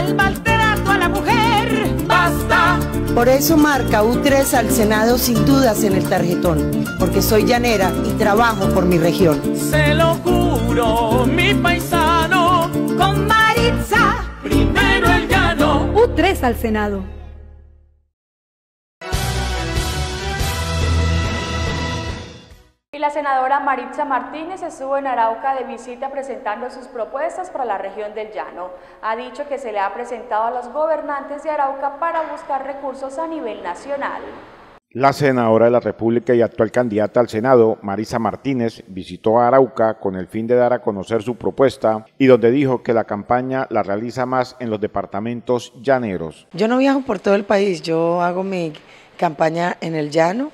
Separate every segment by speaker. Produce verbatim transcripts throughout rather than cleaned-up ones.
Speaker 1: el maltrato a la mujer. ¡Basta!
Speaker 2: Por eso marca U tres al Senado sin dudas en el tarjetón, porque soy llanera y trabajo por mi región.
Speaker 1: Se lo juro, mi paisano, con Maritza, primero el llano.
Speaker 3: U tres al Senado.
Speaker 4: Y la senadora Maritza Martínez estuvo en Arauca de visita presentando sus propuestas para la región del Llano. Ha dicho que se le ha presentado a los gobernantes de Arauca para buscar recursos a nivel nacional.
Speaker 5: La senadora de la República y actual candidata al Senado, Maritza Martínez, visitó a Arauca con el fin de dar a conocer su propuesta y donde dijo que la campaña la realiza más en los departamentos llaneros.
Speaker 2: Yo no viajo por todo el país, yo hago mi campaña en el llano,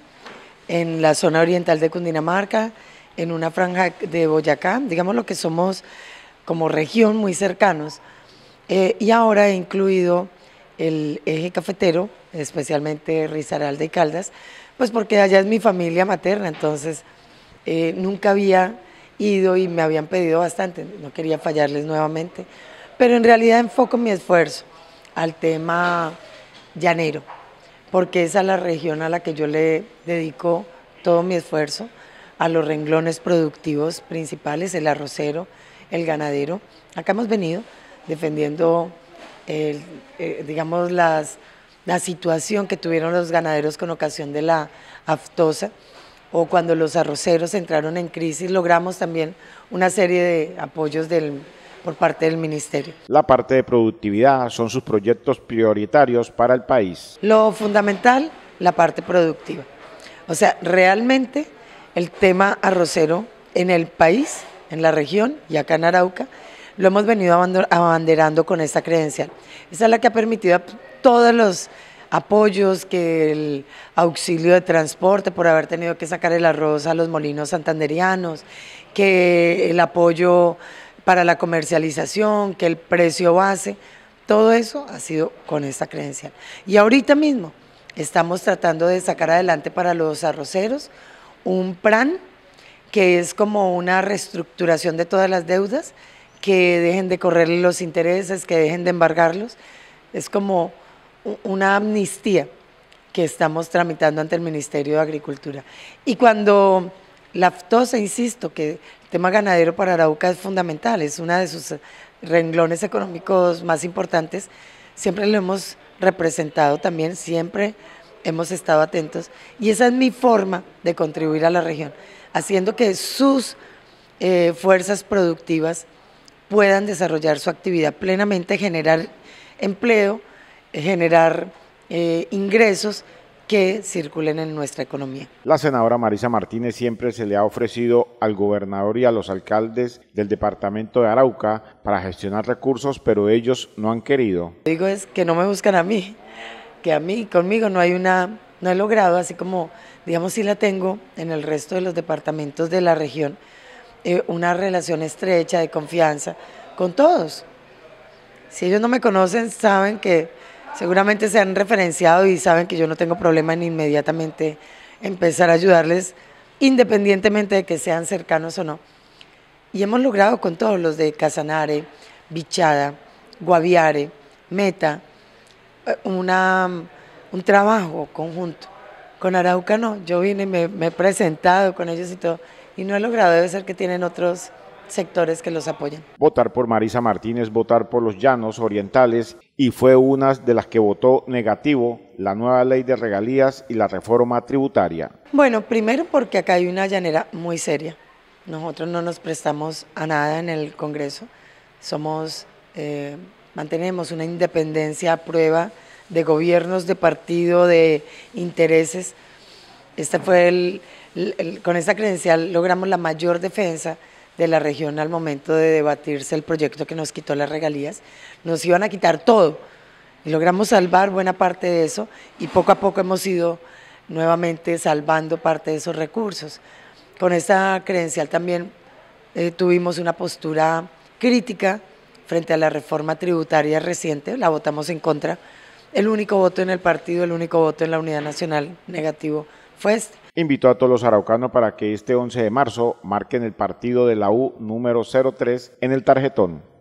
Speaker 2: en la zona oriental de Cundinamarca, en una franja de Boyacá, digamos lo que somos como región muy cercanos, eh, y ahora he incluido el eje cafetero, especialmente Risaralda y Caldas, pues porque allá es mi familia materna, entonces eh, nunca había ido y me habían pedido bastante, no quería fallarles nuevamente, pero en realidad enfoco mi esfuerzo al tema llanero, porque esa es la región a la que yo le dedico todo mi esfuerzo, a los renglones productivos principales, el arrocero, el ganadero. Acá hemos venido defendiendo, el, eh, digamos, las, la situación que tuvieron los ganaderos con ocasión de la aftosa, o cuando los arroceros entraron en crisis, logramos también una serie de apoyos del por parte del ministerio.
Speaker 5: La parte de productividad son sus proyectos prioritarios para el país.
Speaker 2: Lo fundamental, la parte productiva. O sea, realmente el tema arrocero en el país, en la región y acá en Arauca, lo hemos venido abanderando con esta credencial. Esa es la que ha permitido todos los apoyos, que el auxilio de transporte por haber tenido que sacar el arroz a los molinos santanderianos, que el apoyo para la comercialización, que el precio base, todo eso ha sido con esta credencial. Y ahorita mismo estamos tratando de sacar adelante para los arroceros un plan que es como una reestructuración de todas las deudas, que dejen de correr los intereses, que dejen de embargarlos. Es como una amnistía que estamos tramitando ante el Ministerio de Agricultura. Y cuando la aftosa, insisto, que el tema ganadero para Arauca es fundamental, es uno de sus renglones económicos más importantes, siempre lo hemos representado también, siempre hemos estado atentos, y esa es mi forma de contribuir a la región, haciendo que sus eh, fuerzas productivas puedan desarrollar su actividad plenamente, generar empleo, generar eh, ingresos que circulen en nuestra economía.
Speaker 5: La senadora Maritza Martínez siempre se le ha ofrecido al gobernador y a los alcaldes del departamento de Arauca para gestionar recursos, pero ellos no han querido.
Speaker 2: Lo que digo es que no me buscan a mí, que a mí, conmigo no hay una, no he logrado, así como, digamos, sí la tengo en el resto de los departamentos de la región, eh, una relación estrecha de confianza con todos. Si ellos no me conocen, saben que seguramente se han referenciado y saben que yo no tengo problema en inmediatamente empezar a ayudarles, independientemente de que sean cercanos o no. Y hemos logrado con todos los de Casanare, Bichada, Guaviare, Meta, una, un trabajo conjunto. Con Arauca no, yo vine, me, me he presentado con ellos y todo, y no he logrado, debe ser que tienen otros sectores que los apoyan.
Speaker 5: Votar por Maritza Martínez, votar por los llanos orientales, y fue una de las que votó negativo la nueva ley de regalías y la reforma tributaria.
Speaker 2: Bueno, primero porque acá hay una llanera muy seria. Nosotros no nos prestamos a nada en el Congreso, somos, eh, mantenemos una independencia a prueba de gobiernos, de partido, de intereses. Este fue el, el, el, con esta credencial logramos la mayor defensa de la región al momento de debatirse el proyecto que nos quitó las regalías. Nos iban a quitar todo y logramos salvar buena parte de eso, y poco a poco hemos ido nuevamente salvando parte de esos recursos. Con esta credencial también eh, tuvimos una postura crítica frente a la reforma tributaria reciente, la votamos en contra. El único voto en el partido, el único voto en la Unidad Nacional negativo fue este.
Speaker 5: Invitó a todos los araucanos para que este once de marzo marquen el partido de la U número cero tres en el tarjetón.